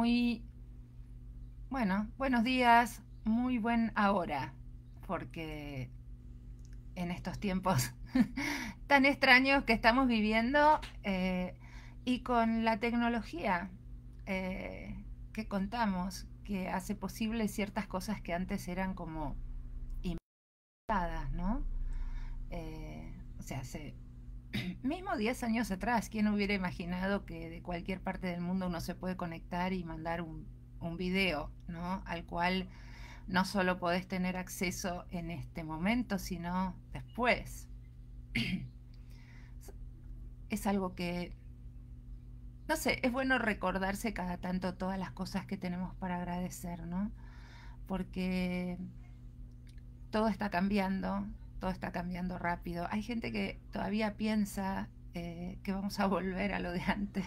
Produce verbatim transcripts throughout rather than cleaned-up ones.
muy, bueno, buenos días, muy buen ahora, porque en estos tiempos tan extraños que estamos viviendo eh, y con la tecnología eh, que contamos, que hace posible ciertas cosas que antes eran como inventadas, ¿no? Eh, o sea, hace mismo diez años atrás, ¿quién hubiera imaginado que de cualquier parte del mundo uno se puede conectar y mandar un, un video, ¿no? Al cual no solo podés tener acceso en este momento, sino después. Es algo que, no sé, es bueno recordarse cada tanto todas las cosas que tenemos para agradecer, ¿no? Porque todo está cambiando, todo está cambiando rápido. Hay gente que todavía piensa eh, que vamos a volver a lo de antes.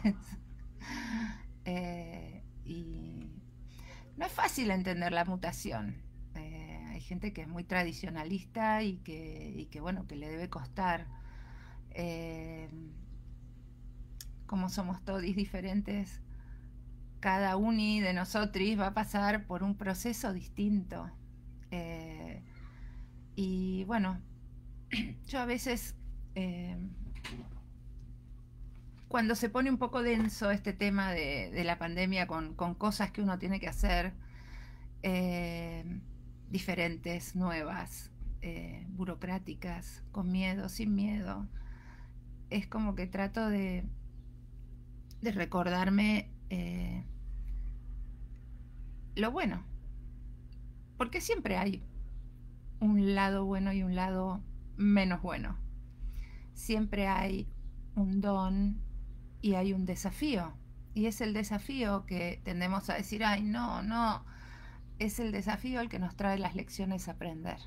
eh, y no es fácil entender la mutación. Eh, hay gente que es muy tradicionalista y que, y que bueno, que le debe costar. Eh, como somos todos diferentes, cada uni de nosotros va a pasar por un proceso distinto. Eh, y bueno, yo a veces, eh, cuando se pone un poco denso este tema de, de la pandemia con, con, cosas que uno tiene que hacer, eh, diferentes, nuevas, eh, burocráticas, con miedo, sin miedo, es como que trato de, de recordarme eh, lo bueno, porque siempre hay un lado bueno y un lado menos bueno. Siempre hay un don y hay un desafío. Y es el desafío que tendemos a decir, ay, no, no, es el desafío el que nos trae las lecciones a aprender.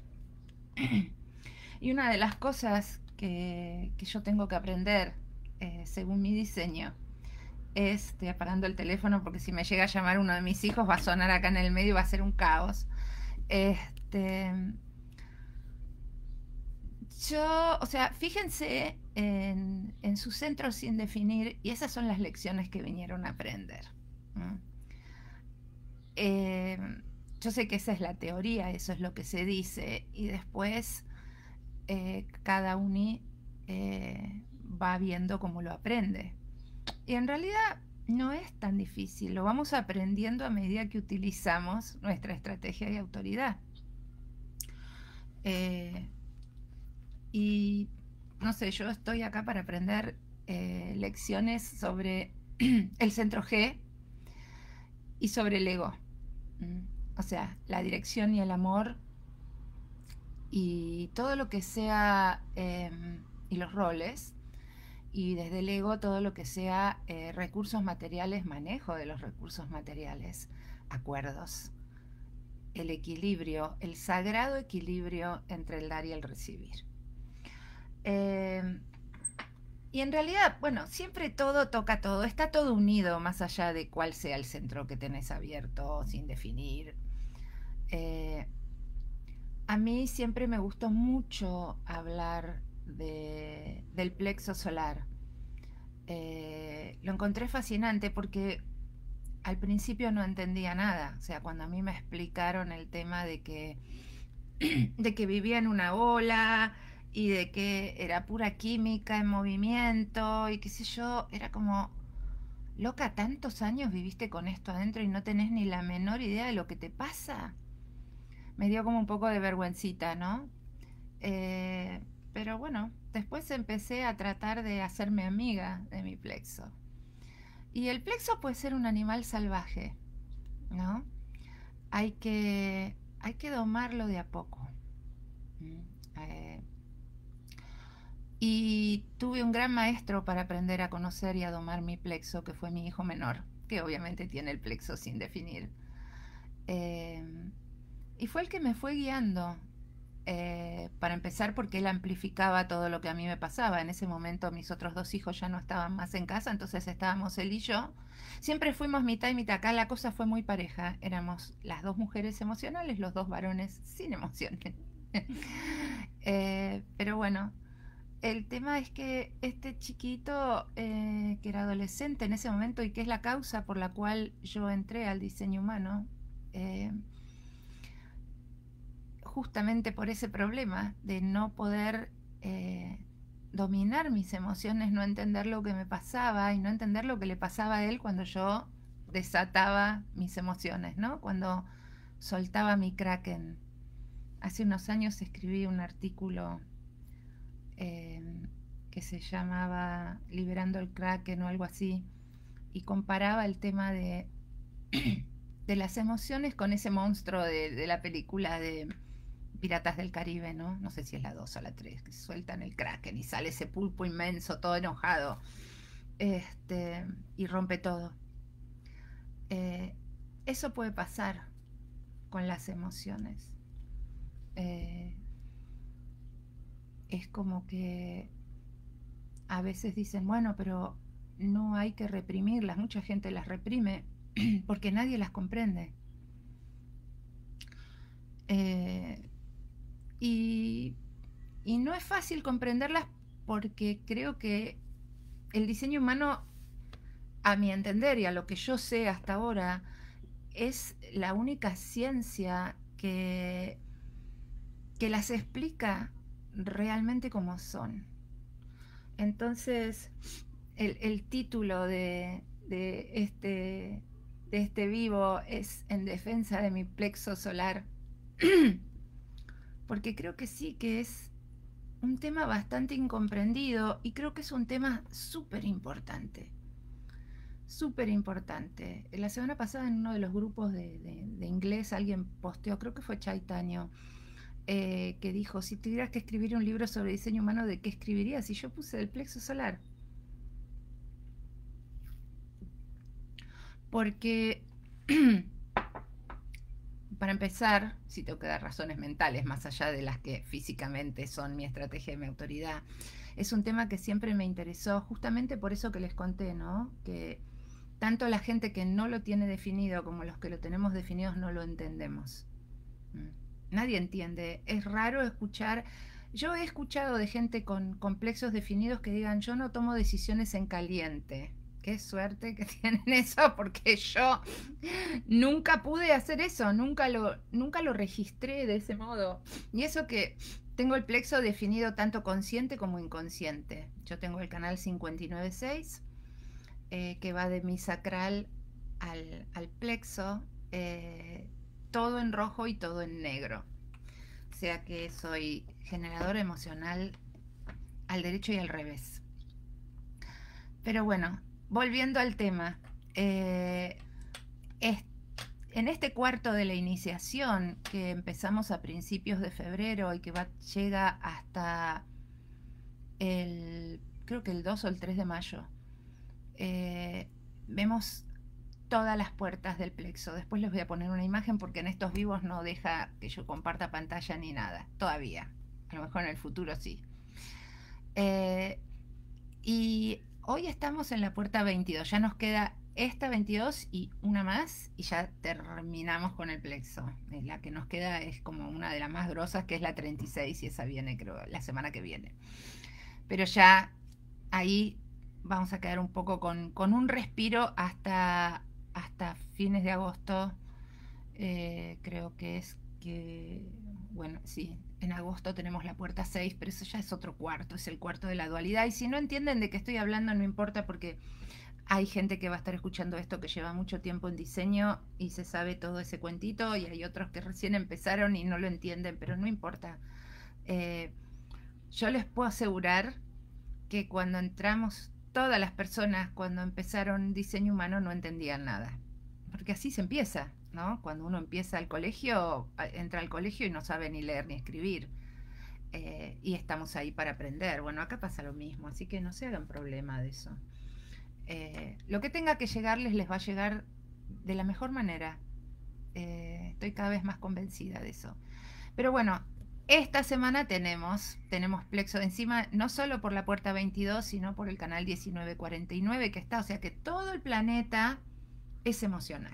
Y una de las cosas que, que yo tengo que aprender, eh, según mi diseño, es, estoy apagando el teléfono porque si me llega a llamar uno de mis hijos va a sonar acá en el medio y va a ser un caos. Este, yo, o sea, fíjense en, en su centro sin definir y esas son las lecciones que vinieron a aprender. ¿Mm? Eh, yo sé que esa es la teoría, eso es lo que se dice y después eh, cada uni eh, va viendo cómo lo aprende. Y en realidad no es tan difícil, lo vamos aprendiendo a medida que utilizamos nuestra estrategia de autoridad. Eh, y no sé, yo estoy acá para aprender eh, lecciones sobre el centro G y sobre el ego. ¿Mm? O sea, la dirección y el amor y todo lo que sea, eh, y los roles, y desde el ego todo lo que sea eh, recursos materiales, manejo de los recursos materiales, acuerdos, el equilibrio, el sagrado equilibrio entre el dar y el recibir. Eh, y en realidad, bueno, siempre todo toca todo, está todo unido más allá de cuál sea el centro que tenés abierto sin definir. Eh, a mí siempre me gustó mucho hablar de, del plexo solar. Eh, lo encontré fascinante porque al principio no entendía nada. O sea, cuando a mí me explicaron el tema de que, de que vivía en una ola y de que era pura química en movimiento y qué sé yo, era como, loca, tantos años viviste con esto adentro y no tenés ni la menor idea de lo que te pasa. Me dio como un poco de vergüencita, ¿no? Eh, pero bueno, después empecé a tratar de hacerme amiga de mi plexo. Y el plexo puede ser un animal salvaje, ¿no? Hay que, hay que domarlo de a poco. ¿Mm? Eh, y tuve un gran maestro para aprender a conocer y a domar mi plexo, que fue mi hijo menor, que obviamente tiene el plexo sin definir. Eh, y fue el que me fue guiando. Eh, para empezar porque él amplificaba todo lo que a mí me pasaba. En ese momento mis otros dos hijos ya no estaban más en casa, entonces estábamos él y yo. Siempre fuimos mitad y mitad. Acá la cosa fue muy pareja. Éramos las dos mujeres emocionales, los dos varones sin emociones. eh, pero bueno, el tema es que este chiquito, eh, que era adolescente en ese momento y que es la causa por la cual yo entré al diseño humano, eh, justamente por ese problema de no poder eh, dominar mis emociones, no entender lo que me pasaba y no entender lo que le pasaba a él cuando yo desataba mis emociones, ¿no? Cuando soltaba mi kraken. Hace unos años escribí un artículo eh, que se llamaba Liberando el Kraken o algo así, y comparaba el tema de, de las emociones con ese monstruo de, de la película de Piratas del Caribe, ¿no? No sé si es la dos o la tres, que sueltan el Kraken y sale ese pulpo inmenso, todo enojado, este, y rompe todo. Eh, Eso puede pasar con las emociones. Eh, es como que a veces dicen, bueno, pero no hay que reprimirlas. Mucha gente las reprime porque nadie las comprende. Eh, y, y no es fácil comprenderlas porque creo que el diseño humano, a mi entender y a lo que yo sé hasta ahora, es la única ciencia que, que las explica realmente como son. Entonces, el, el título de, de, este, de este vivo es En defensa de mi plexo solar, porque creo que sí, que es un tema bastante incomprendido y creo que es un tema súper importante. Súper importante. La semana pasada en uno de los grupos de, de, de inglés alguien posteó, creo que fue Chaitanya, eh, que dijo, si tuvieras que escribir un libro sobre diseño humano, ¿de qué escribirías? Y yo puse el plexo solar. Porque, para empezar, si tengo que dar razones mentales, más allá de las que físicamente son mi estrategia y mi autoridad, es un tema que siempre me interesó, justamente por eso que les conté, ¿no? Que tanto la gente que no lo tiene definido como los que lo tenemos definidos no lo entendemos. Nadie entiende. Es raro escuchar. Yo he escuchado de gente con complejos definidos que digan, yo no tomo decisiones en caliente. Qué suerte que tienen eso, porque yo nunca pude hacer eso, nunca lo, nunca lo registré de ese modo. Y eso que tengo el plexo definido tanto consciente como inconsciente. Yo tengo el canal cincuenta y nueve seis, eh, que va de mi sacral al, al plexo, eh, todo en rojo y todo en negro. O sea que soy generadora emocional al derecho y al revés. Pero bueno, volviendo al tema, eh, es, en este cuarto de la iniciación que empezamos a principios de febrero y que va, llega hasta el, creo que el dos o el tres de mayo, eh, vemos todas las puertas del plexo. Después les voy a poner una imagen porque en estos vivos no deja que yo comparta pantalla ni nada, todavía. A lo mejor en el futuro sí. Eh, y hoy estamos en la puerta veintidós, ya nos queda esta veintidós y una más y ya terminamos con el plexo. La que nos queda es como una de las más grosas, que es la treinta y seis, y esa viene creo la semana que viene. Pero ya ahí vamos a quedar un poco con, con un respiro hasta, hasta fines de agosto. Eh, creo que es que, bueno, sí, en agosto tenemos la puerta seis, pero eso ya es otro cuarto, es el cuarto de la dualidad. Y si no entienden de qué estoy hablando, no importa, porque hay gente que va a estar escuchando esto que lleva mucho tiempo en diseño y se sabe todo ese cuentito, y hay otros que recién empezaron y no lo entienden, pero no importa. Eh, yo les puedo asegurar que cuando entramos, todas las personas cuando empezaron diseño humano no entendían nada, porque así se empieza, ¿no? Cuando uno empieza al colegio, entra al colegio y no sabe ni leer ni escribir, eh, y estamos ahí para aprender. Bueno, acá pasa lo mismo, así que no se hagan problema de eso. Eh, lo que tenga que llegarles les va a llegar de la mejor manera. Eh, estoy cada vez más convencida de eso. Pero bueno, esta semana tenemos, tenemos plexo de encima, no solo por la puerta veintidós, sino por el canal diecinueve cuarenta y nueve que está, o sea que todo el planeta es emocional.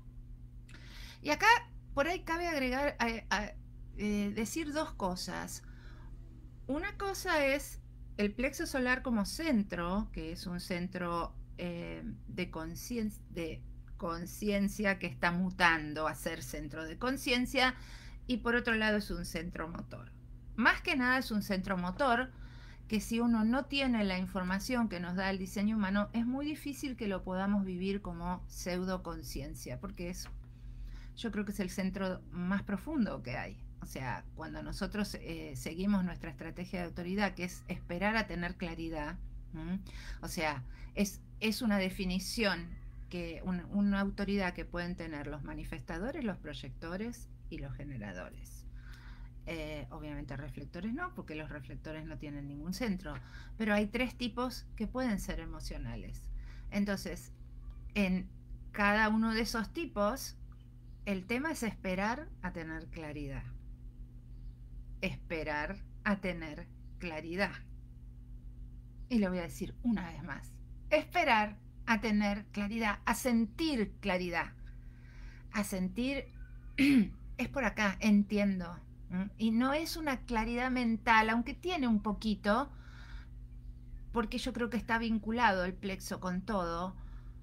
Y acá, por ahí cabe agregar, a, a, eh, decir dos cosas. Una cosa es el plexo solar como centro, que es un centro eh, de conciencia, de conciencia que está mutando a ser centro de conciencia, y por otro lado es un centro motor. Más que nada es un centro motor que si uno no tiene la información que nos da el diseño humano, es muy difícil que lo podamos vivir como pseudoconciencia, porque es, yo creo que es el centro más profundo que hay. O sea, cuando nosotros eh, seguimos nuestra estrategia de autoridad, que es esperar a tener claridad, ¿m? O sea, es, es una definición, que un, una autoridad que pueden tener los manifestadores, los proyectores y los generadores. Eh, obviamente reflectores no, porque los reflectores no tienen ningún centro, pero hay tres tipos que pueden ser emocionales. Entonces, en cada uno de esos tipos, el tema es esperar a tener claridad. Esperar a tener claridad. Y lo voy a decir una vez más. Esperar a tener claridad, a sentir claridad. A sentir, es por acá, entiendo. Y no es una claridad mental, aunque tiene un poquito, porque yo creo que está vinculado el plexo con todo.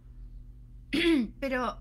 Pero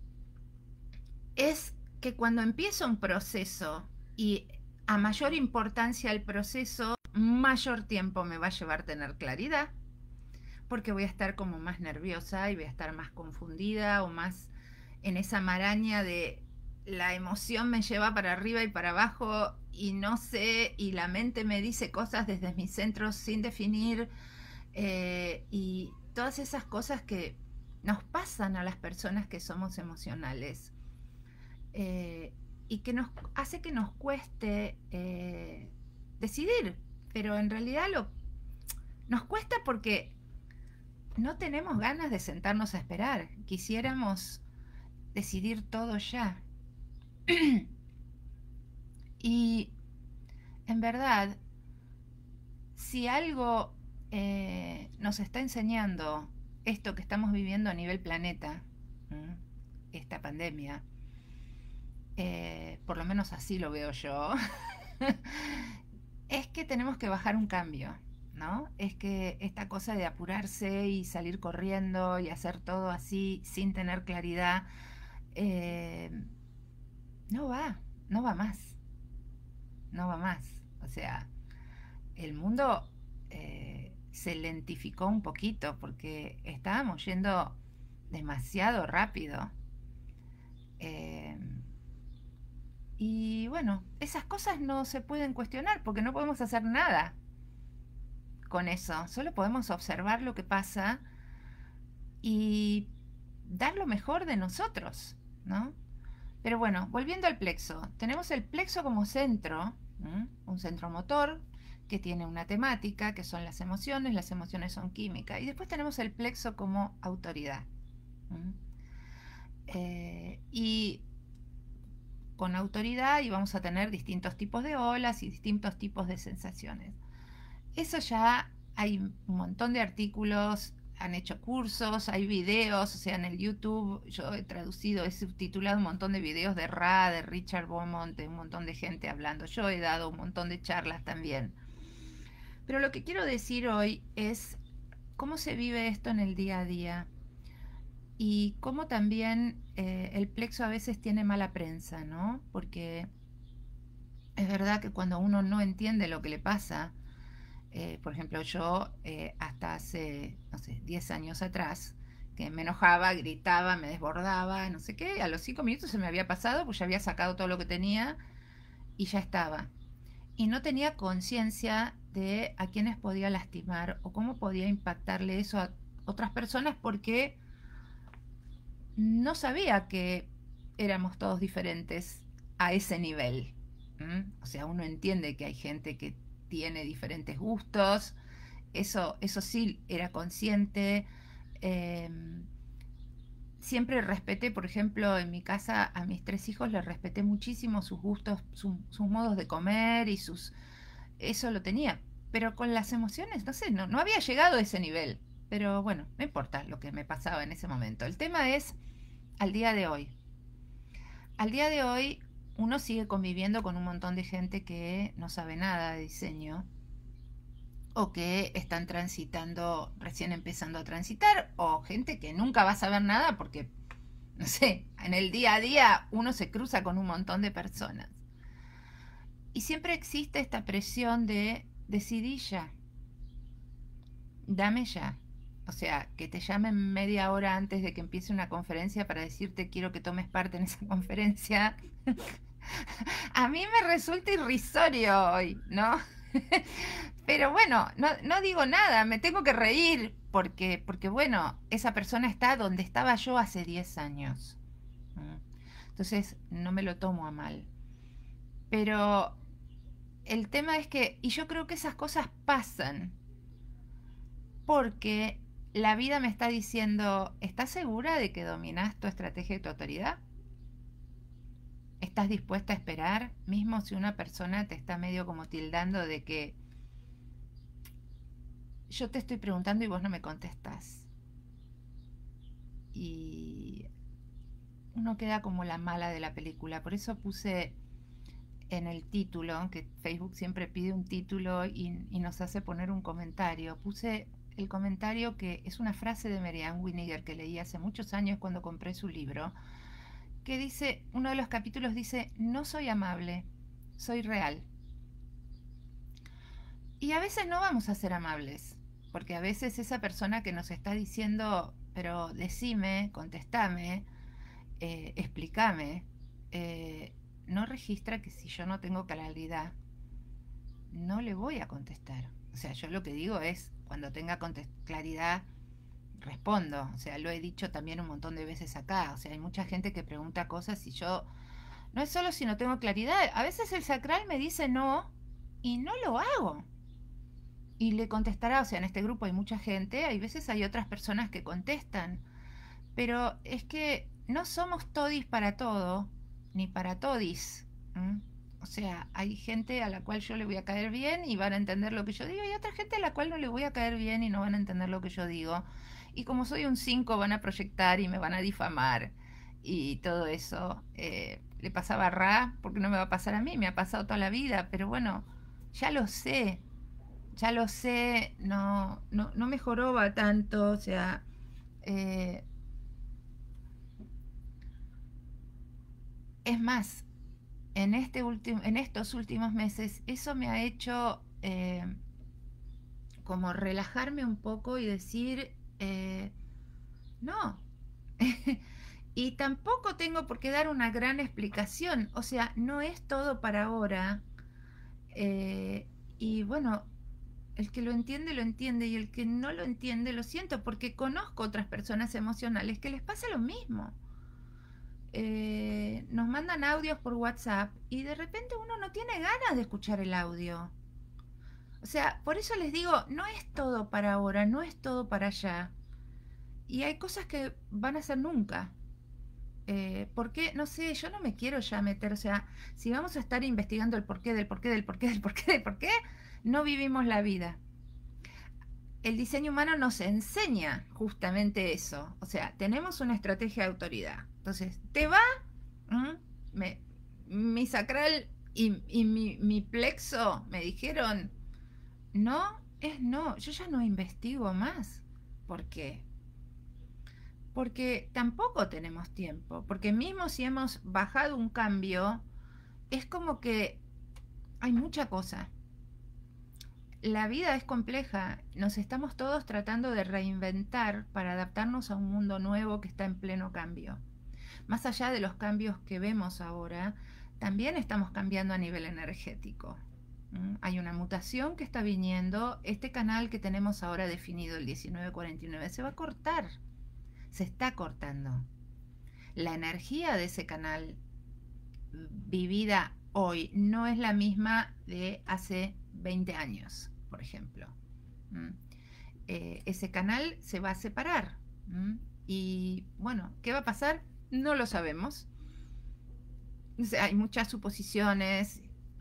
es que cuando empieza un proceso y a mayor importancia el proceso, mayor tiempo me va a llevar tener claridad, porque voy a estar como más nerviosa y voy a estar más confundida o más en esa maraña de la emoción me lleva para arriba y para abajo y no sé, y la mente me dice cosas desde mis centros sin definir, eh, y todas esas cosas que nos pasan a las personas que somos emocionales, eh, y que nos hace que nos cueste eh, decidir, pero en realidad lo, nos cuesta porque no tenemos ganas de sentarnos a esperar, quisiéramos decidir todo ya. Y en verdad, si algo eh, nos está enseñando esto que estamos viviendo a nivel planeta, ¿m? Esta pandemia, eh, por lo menos así lo veo yo, es que tenemos que bajar un cambio, ¿no? Es que esta cosa de apurarse y salir corriendo y hacer todo así sin tener claridad, eh, no va, no va más, no va más. O sea, el mundo eh, se lentificó un poquito porque estábamos yendo demasiado rápido. Eh, y bueno, esas cosas no se pueden cuestionar porque no podemos hacer nada con eso. Solo podemos observar lo que pasa y dar lo mejor de nosotros, ¿no? Pero bueno, volviendo al plexo, tenemos el plexo como centro, ¿m? Un centro motor que tiene una temática, que son las emociones, las emociones son química, y después tenemos el plexo como autoridad. Eh, y con autoridad y vamos a tener distintos tipos de olas y distintos tipos de sensaciones. Eso ya hay un montón de artículos, han hecho cursos, hay videos, o sea, en el YouTube yo he traducido, he subtitulado un montón de videos de Ra, de Richard Beaumont, de un montón de gente hablando. Yo he dado un montón de charlas también. Pero lo que quiero decir hoy es cómo se vive esto en el día a día y cómo también eh, el plexo a veces tiene mala prensa, ¿no? Porque es verdad que cuando uno no entiende lo que le pasa, Eh, por ejemplo, yo eh, hasta hace, no sé, diez años atrás, que me enojaba, gritaba, me desbordaba, no sé qué, a los cinco minutos se me había pasado, pues ya había sacado todo lo que tenía y ya estaba. Y no tenía conciencia de a quiénes podía lastimar o cómo podía impactarle eso a otras personas porque no sabía que éramos todos diferentes a ese nivel. ¿M? O sea, uno entiende que hay gente que tiene diferentes gustos, eso, eso sí era consciente. Eh, siempre respeté, por ejemplo, en mi casa a mis tres hijos les respeté muchísimo sus gustos, su, sus modos de comer y sus... Eso lo tenía. Pero con las emociones, no sé, no, no había llegado a ese nivel. Pero bueno, no importa lo que me pasaba en ese momento. El tema es al día de hoy. Al día de hoy uno sigue conviviendo con un montón de gente que no sabe nada de diseño o que están transitando, recién empezando a transitar, o gente que nunca va a saber nada porque, no sé, en el día a día uno se cruza con un montón de personas. Y siempre existe esta presión de decidí ya, dame ya. O sea, que te llamen media hora antes de que empiece una conferencia para decirte quiero que tomes parte en esa conferencia. A mí me resulta irrisorio hoy, ¿no? Pero bueno, no, no digo nada, me tengo que reír porque, porque, bueno, esa persona está donde estaba yo hace diez años. Entonces, no me lo tomo a mal. Pero el tema es que, y yo creo que esas cosas pasan porque la vida me está diciendo, ¿estás segura de que dominás tu estrategia y tu autoridad? ¿Estás dispuesta a esperar? Mismo si una persona te está medio como tildando de que yo te estoy preguntando y vos no me contestás. Y uno queda como la mala de la película. Por eso puse en el título, que Facebook siempre pide un título y, y nos hace poner un comentario. Puse el comentario que es una frase de Marianne Williger que leí hace muchos años cuando compré su libro, que dice, uno de los capítulos dice, no soy amable, soy real. Y a veces no vamos a ser amables, porque a veces esa persona que nos está diciendo, pero decime, contestame, eh, explícame, eh, no registra que si yo no tengo claridad, no le voy a contestar. O sea, yo lo que digo es, cuando tenga claridad, respondo. O sea, lo he dicho también un montón de veces acá. O sea, hay mucha gente que pregunta cosas y yo, no es solo si no tengo claridad, a veces el sacral me dice no y no lo hago. Y le contestará, o sea, en este grupo hay mucha gente, hay veces hay otras personas que contestan, pero es que no somos todis para todo, ni para todis. ¿Mm? O sea, hay gente a la cual yo le voy a caer bien y van a entender lo que yo digo, y otra gente a la cual no le voy a caer bien y no van a entender lo que yo digo. Y como soy un cinco van a proyectar y me van a difamar. Y todo eso eh, le pasaba a Ra, porque no me va a pasar a mí, me ha pasado toda la vida, pero bueno, ya lo sé, ya lo sé, no, no, no me joroba tanto, o sea, eh, es más, en, este último, en estos últimos meses, eso me ha hecho eh, como relajarme un poco y decir, eh, no, y tampoco tengo por qué dar una gran explicación, o sea, no es todo para ahora, eh, y bueno, el que lo entiende, lo entiende, y el que no lo entiende, lo siento, porque conozco otras personas emocionales que les pasa lo mismo. Eh, nos mandan audios por WhatsApp y de repente uno no tiene ganas de escuchar el audio. O sea, por eso les digo, no es todo para ahora, no es todo para allá. Y hay cosas que van a ser nunca. Eh, ¿Por qué? No sé, yo no me quiero ya meter, o sea, si vamos a estar investigando el porqué, del porqué, del porqué, del porqué, del porqué, no vivimos la vida. El diseño humano nos enseña justamente eso. O sea, tenemos una estrategia de autoridad. Entonces, ¿te va? ¿Mm? Me, mi sacral y, y mi, mi plexo me dijeron, no, es no. Yo ya no investigo más. ¿Por qué? Porque tampoco tenemos tiempo. Porque mismo si hemos bajado un cambio, es como que hay mucha cosa. La vida es compleja, nos estamos todos tratando de reinventar para adaptarnos a un mundo nuevo que está en pleno cambio. Más allá de los cambios que vemos ahora, también estamos cambiando a nivel energético. ¿Mm? Hay una mutación que está viniendo, este canal que tenemos ahora definido, el diecinueve cuarenta y nueve, se va a cortar, se está cortando. La energía de ese canal vivida hoy no es la misma de hace veinte años, por ejemplo. ¿Mm? Eh, ese canal se va a separar. ¿Mm? Y bueno, ¿qué va a pasar? No lo sabemos. O sea, hay muchas suposiciones.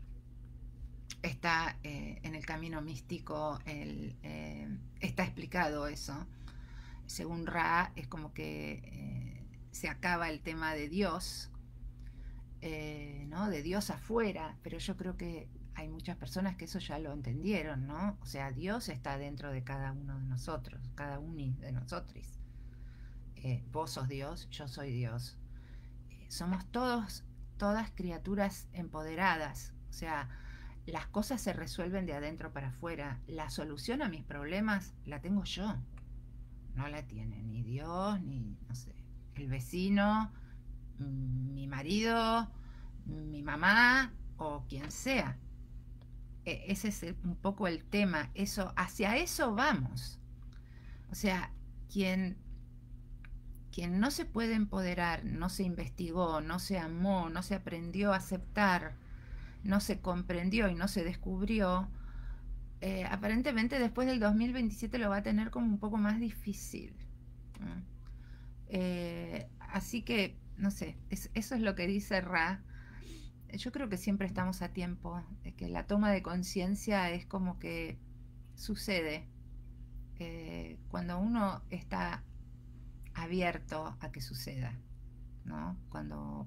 Está eh, en el camino místico, el, eh, está explicado eso. Según Ra, es como que eh, se acaba el tema de Dios, eh, ¿no? De Dios afuera, pero yo creo que hay muchas personas que eso ya lo entendieron, ¿no? O sea, Dios está dentro de cada uno de nosotros, cada uno de nosotros. Eh, vos sos Dios, yo soy Dios. Eh, somos todos, todas criaturas empoderadas. O sea, las cosas se resuelven de adentro para afuera. La solución a mis problemas la tengo yo. No la tiene ni Dios, ni, no sé, el vecino, mi marido, mi mamá o quien sea. E ese es el, un poco el tema. Eso, hacia eso vamos. O sea, quien, quien no se puede empoderar, no se investigó, no se amó, no se aprendió a aceptar, no se comprendió y no se descubrió, eh, aparentemente después del dos mil veintisiete lo va a tener como un poco más difícil. ¿Mm? Eh, así que, no sé, es, eso es lo que dice Ra. Yo creo que siempre estamos a tiempo, de que la toma de conciencia es como que sucede eh, cuando uno está abierto a que suceda, ¿no? Cuando,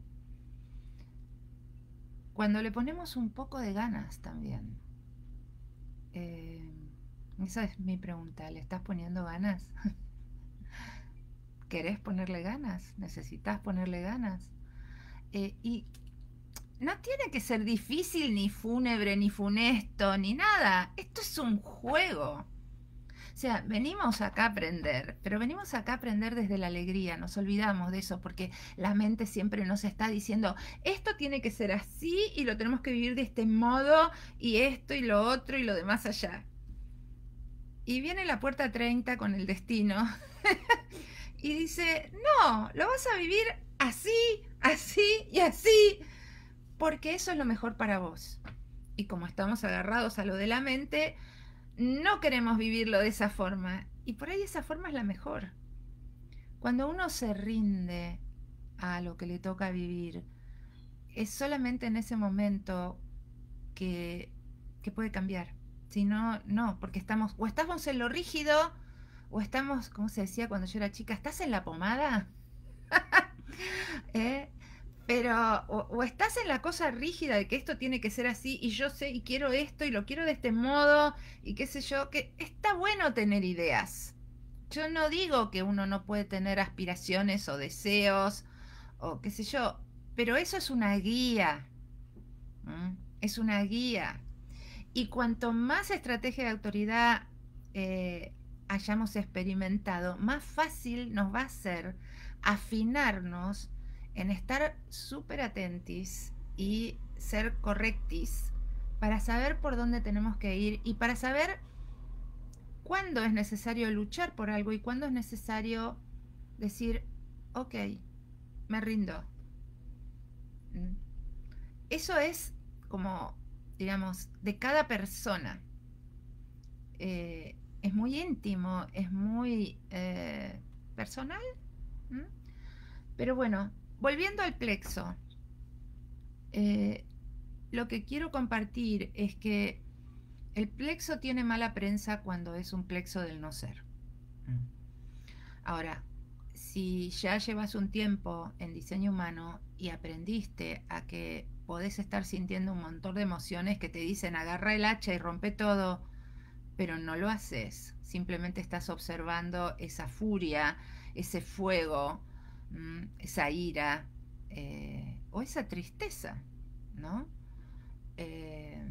cuando le ponemos un poco de ganas también. Eh, esa es mi pregunta, ¿le estás poniendo ganas? ¿Querés ponerle ganas? ¿Necesitas ponerle ganas? Eh, y no tiene que ser difícil, ni fúnebre, ni funesto, ni nada. Esto es un juego. O sea, venimos acá a aprender, pero venimos acá a aprender desde la alegría, nos olvidamos de eso, porque la mente siempre nos está diciendo, esto tiene que ser así y lo tenemos que vivir de este modo, y esto y lo otro y lo demás allá. Y viene la puerta treinta con el destino y dice, no, lo vas a vivir así, así y así, porque eso es lo mejor para vos. Y como estamos agarrados a lo de la mente, no queremos vivirlo de esa forma. Y por ahí esa forma es la mejor. Cuando uno se rinde a lo que le toca vivir, es solamente en ese momento que, que puede cambiar. Si no, no, porque estamos, o estamos en lo rígido, o estamos, como se decía cuando yo era chica, ¿estás en la pomada? ¿Eh? Pero o, o estás en la cosa rígida de que esto tiene que ser así y yo sé y quiero esto y lo quiero de este modo y qué sé yo, que está bueno tener ideas. Yo no digo que uno no puede tener aspiraciones o deseos o qué sé yo, pero eso es una guía. ¿Mm? Es una guía. Y cuanto más estrategia de autoridad eh, hayamos experimentado, más fácil nos va a ser afinarnos en estar súper atentis y ser correctis para saber por dónde tenemos que ir y para saber cuándo es necesario luchar por algo y cuándo es necesario decir, ok, me rindo. Eso es como, digamos, de cada persona. Eh, es muy íntimo, es muy eh, personal. ¿Mm? Pero bueno, volviendo al plexo, eh, lo que quiero compartir es que el plexo tiene mala prensa cuando es un plexo del no ser. Mm. Ahora, si ya llevas un tiempo en diseño humano y aprendiste a que podés estar sintiendo un montón de emociones que te dicen agarra el hacha y rompe todo, pero no lo haces, simplemente estás observando esa furia, ese fuego, esa ira eh, o esa tristeza, ¿no? Eh,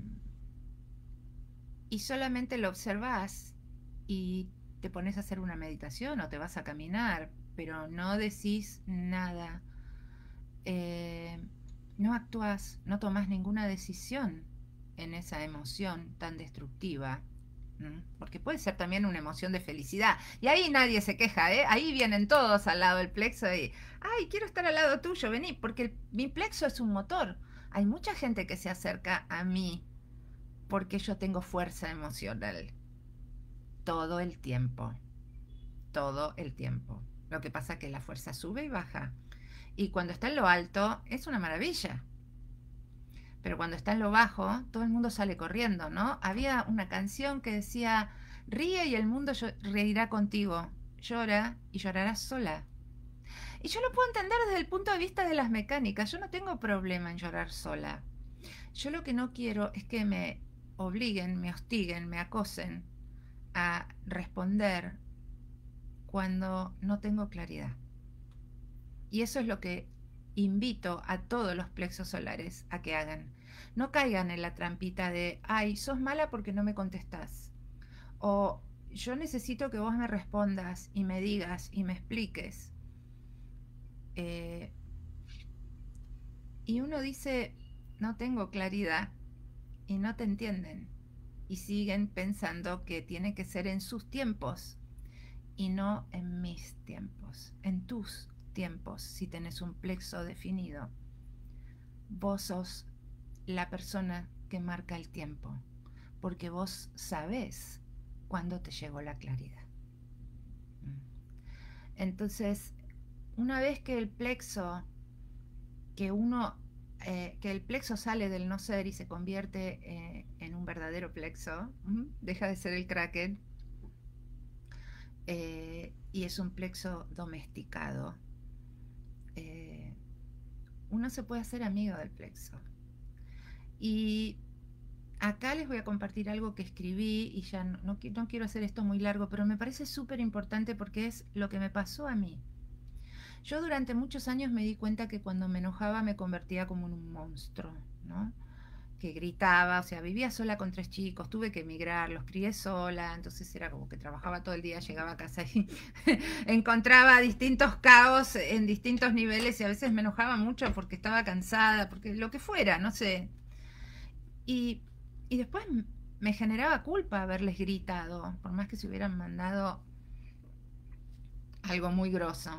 y solamente lo observas y te pones a hacer una meditación o te vas a caminar, pero no decís nada, eh, no actúas, no tomas ninguna decisión en esa emoción tan destructiva. Porque puede ser también una emoción de felicidad. Y ahí nadie se queja, ¿eh? Ahí vienen todos al lado del plexo y, ay, quiero estar al lado tuyo, vení, porque el, mi plexo es un motor. Hay mucha gente que se acerca a mí porque yo tengo fuerza emocional. Todo el tiempo. Todo el tiempo. Lo que pasa es que la fuerza sube y baja. Y cuando está en lo alto, es una maravilla. Pero cuando está en lo bajo, todo el mundo sale corriendo, ¿no? Había una canción que decía, ríe y el mundo reirá contigo, llora y llorarás sola. Y yo lo puedo entender desde el punto de vista de las mecánicas, yo no tengo problema en llorar sola. Yo lo que no quiero es que me obliguen, me hostiguen, me acosen a responder cuando no tengo claridad. Y eso es lo que invito a todos los plexos solares a que hagan. No caigan en la trampita de, ay, sos mala porque no me contestás. O yo necesito que vos me respondas y me digas y me expliques. Eh, y uno dice, no tengo claridad y no te entienden. Y siguen pensando que tiene que ser en sus tiempos y no en mis tiempos, en tus tiempos. Si tenés un plexo definido, vos sos la persona que marca el tiempo, porque vos sabés cuándo te llegó la claridad. Entonces, una vez que el plexo, que uno, eh, que el plexo sale del no ser y se convierte eh, en un verdadero plexo, ¿m? Deja de ser el kraken, eh, y es un plexo domesticado, eh, uno se puede hacer amigo del plexo. Y acá les voy a compartir algo que escribí y ya no, no, no quiero hacer esto muy largo, pero me parece súper importante porque es lo que me pasó a mí. Yo durante muchos años me di cuenta que cuando me enojaba me convertía como en un monstruo, ¿no? Que gritaba, o sea, vivía sola con tres chicos, tuve que emigrar, los crié sola, entonces era como que trabajaba todo el día, llegaba a casa y encontraba distintos caos en distintos niveles y a veces me enojaba mucho porque estaba cansada, porque lo que fuera, no sé. Y, y después me generaba culpa haberles gritado, por más que se hubieran mandado algo muy grosso.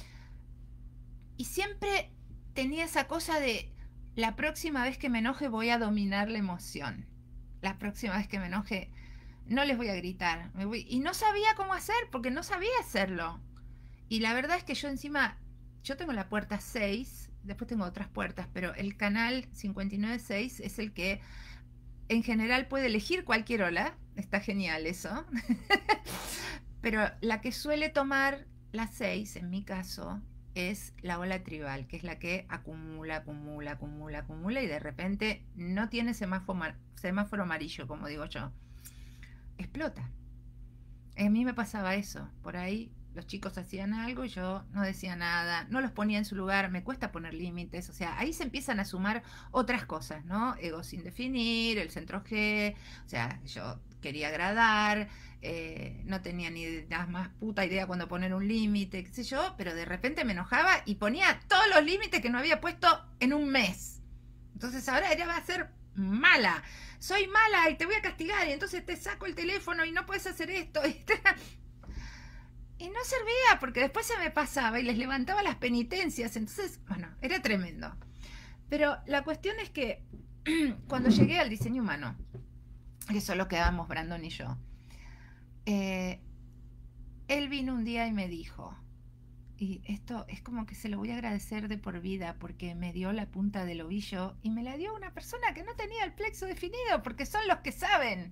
Y siempre tenía esa cosa de, la próxima vez que me enoje voy a dominar la emoción. La próxima vez que me enoje no les voy a gritar. Me voy... Y no sabía cómo hacer, porque no sabía hacerlo. Y la verdad es que yo encima, yo tengo la puerta seis, después tengo otras puertas, pero el canal cincuenta y nueve seis es el que en general puede elegir cualquier ola. Está genial eso. Pero la que suele tomar la seis, en mi caso, es la ola tribal, que es la que acumula, acumula, acumula, acumula y de repente no tiene semáforo, semáforo amarillo, como digo yo. Explota. A mí me pasaba eso. Por ahí los chicos hacían algo y yo no decía nada, no los ponía en su lugar, me cuesta poner límites, o sea, ahí se empiezan a sumar otras cosas, ¿no? Ego sin definir, el centro G, o sea, yo quería agradar, eh, no tenía ni la más puta idea cuando poner un límite, qué sé yo, pero de repente me enojaba y ponía todos los límites que no había puesto en un mes. Entonces ahora ella va a ser mala, soy mala y te voy a castigar y entonces te saco el teléfono y no puedes hacer esto. Y no servía porque después se me pasaba y les levantaba las penitencias, entonces, bueno, era tremendo. Pero la cuestión es que cuando llegué al diseño humano, que solo quedábamos Brandon y yo, eh, él vino un día y me dijo, y esto es como que se lo voy a agradecer de por vida porque me dio la punta del ovillo y me la dio una persona que no tenía el plexo definido, porque son los que saben.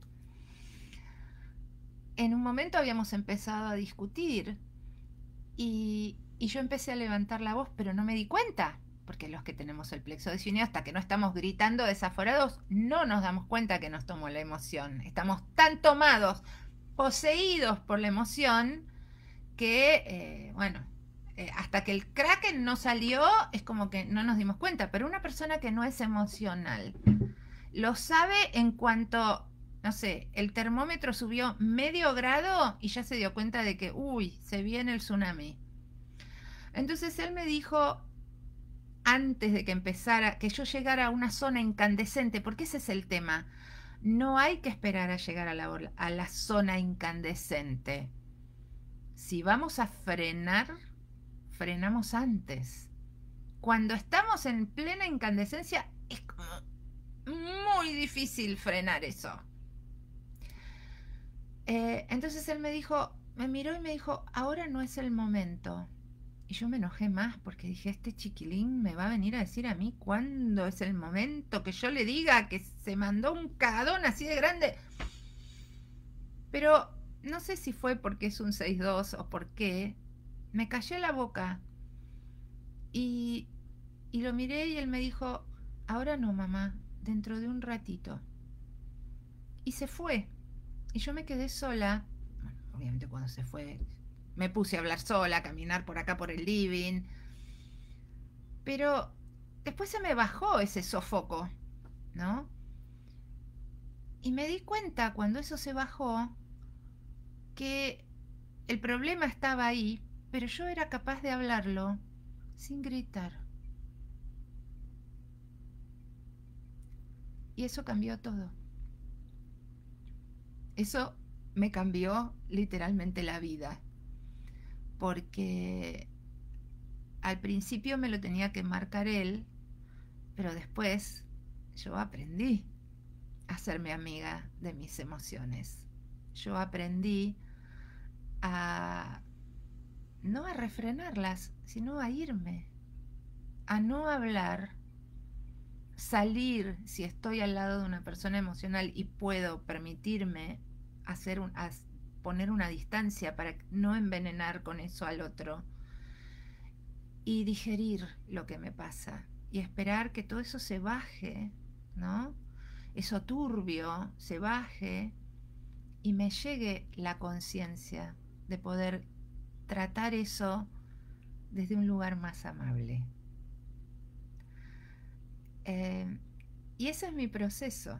En un momento habíamos empezado a discutir y, y yo empecé a levantar la voz, pero no me di cuenta, porque los que tenemos el plexo definido, hasta que no estamos gritando desaforados, no nos damos cuenta que nos tomó la emoción. Estamos tan tomados, poseídos por la emoción, que, eh, bueno, eh, hasta que el kraken no salió, es como que no nos dimos cuenta. Pero una persona que no es emocional, lo sabe en cuanto, no sé, el termómetro subió medio grado y ya se dio cuenta de que, uy, se viene el tsunami. Entonces él me dijo, antes de que empezara, que yo llegara a una zona incandescente, porque ese es el tema. No hay que esperar a llegar a la, a la zona incandescente. Si vamos a frenar, frenamos antes. Cuando estamos en plena incandescencia, es como muy difícil frenar eso. Eh, entonces él me dijo, me miró y me dijo, ahora no es el momento. Y yo me enojé más porque dije, este chiquilín me va a venir a decir a mí cuándo es el momento que yo le diga que se mandó un cagadón así de grande. Pero no sé si fue porque es un seis dos o por qué, me callé la boca y, y lo miré y él me dijo, ahora no, mamá, dentro de un ratito. Y se fue. Y yo me quedé sola. Bueno, obviamente cuando se fue me puse a hablar sola, a caminar por acá por el living. Pero después se me bajó ese sofoco, ¿no? Y me di cuenta cuando eso se bajó que el problema estaba ahí, pero yo era capaz de hablarlo sin gritar. Y eso cambió todo. Eso me cambió literalmente la vida, porque al principio me lo tenía que marcar él, pero después yo aprendí a hacerme amiga de mis emociones. Yo aprendí a no a refrenarlas, sino a irme, a no hablar, salir si estoy al lado de una persona emocional y puedo permitirme hacer un, a poner una distancia para no envenenar con eso al otro y digerir lo que me pasa y esperar que todo eso se baje, ¿no? Eso turbio se baje y me llegue la conciencia de poder tratar eso desde un lugar más amable. Eh, y ese es mi proceso.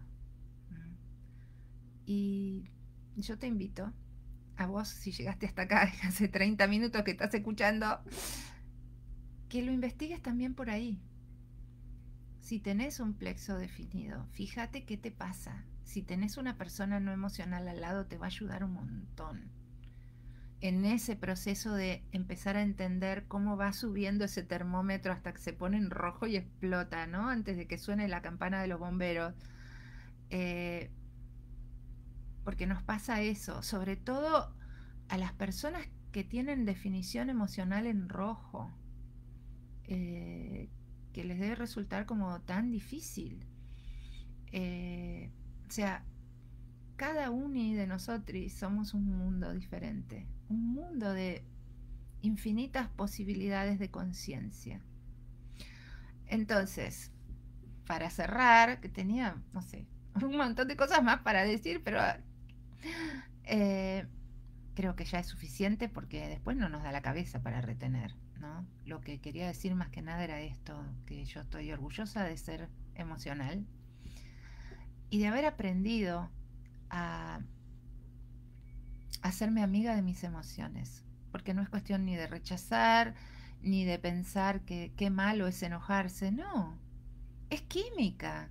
Y yo te invito, a vos, si llegaste hasta acá, hace treinta minutos que estás escuchando, que lo investigues también por ahí. Si tenés un plexo definido, fíjate qué te pasa. Si tenés una persona no emocional al lado, te va a ayudar un montón en ese proceso de empezar a entender cómo va subiendo ese termómetro hasta que se pone en rojo y explota, ¿no? Antes de que suene la campana de los bomberos. Eh, porque nos pasa eso, sobre todo a las personas que tienen definición emocional en rojo, eh, que les debe resultar como tan difícil. Eh, o sea, cada uno de nosotros somos un mundo diferente, un mundo de infinitas posibilidades de conciencia. Entonces, para cerrar, que tenía, no sé, un montón de cosas más para decir, pero eh, creo que ya es suficiente porque después no nos da la cabeza para retener, ¿no? Lo que quería decir más que nada era esto, que yo estoy orgullosa de ser emocional y de haber aprendido a hacerme amiga de mis emociones, porque no es cuestión ni de rechazar, ni de pensar que qué malo es enojarse, no, es química.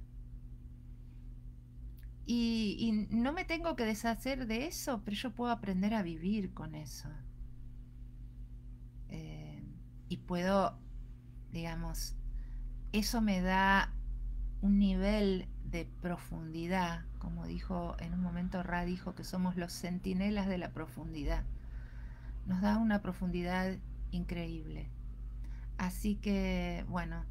Y, y no me tengo que deshacer de eso, pero yo puedo aprender a vivir con eso. Eh, y puedo, digamos, eso me da un nivel de profundidad, como dijo en un momento Ra, dijo que somos los centinelas de la profundidad. Nos da una profundidad increíble. Así que, bueno,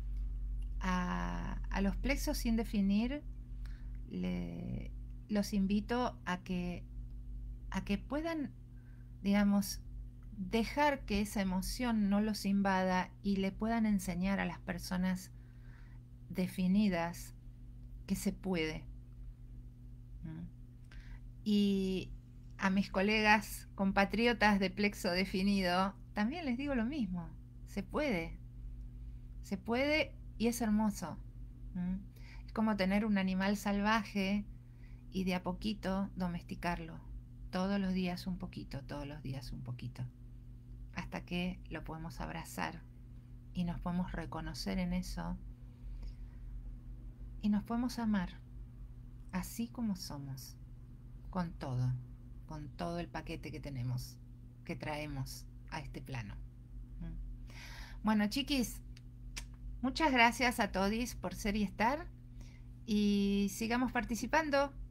a, a los plexos sin definir, le, los invito a que, a que puedan, digamos, dejar que esa emoción no los invada y le puedan enseñar a las personas definidas que se puede. ¿Mm? Y a mis colegas compatriotas de plexo definido también les digo lo mismo, se puede, se puede y es hermoso. ¿Mm? Es como tener un animal salvaje y de a poquito domesticarlo, todos los días un poquito, todos los días un poquito, hasta que lo podemos abrazar y nos podemos reconocer en eso y nos podemos amar así como somos, con todo, con todo el paquete que tenemos, que traemos a este plano. Bueno, chiquis, muchas gracias a todos por ser y estar y sigamos participando.